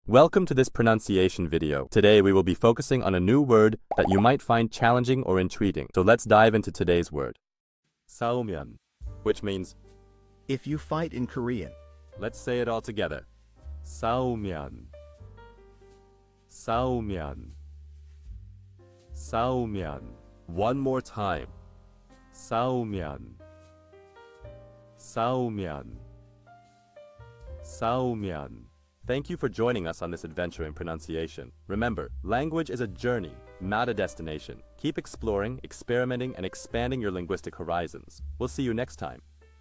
Welcome to this pronunciation video. Today we will be focusing on a new word that you might find challenging or intriguing. So let's dive into today's word. ssaumyeon, which means if you fight in Korean. Let's say it all together. ssaumyeon. ssaumyeon. ssaumyeon. One more time. ssaumyeon. ssaumyeon. ssaumyeon. Thank you for joining us on this adventure in pronunciation. Remember, language is a journey, not a destination. Keep exploring, experimenting, and expanding your linguistic horizons. We'll see you next time.